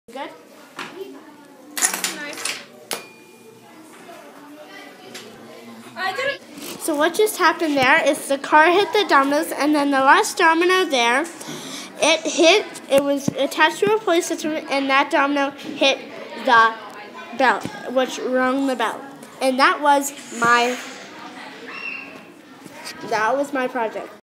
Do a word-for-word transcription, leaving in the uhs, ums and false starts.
Good? Nice. I did it. So what just happened there is the car hit the dominoes, and then the last domino there, it hit, it was attached to a pulley system, and that domino hit the bell, which rung the bell. And that was my, that was my project.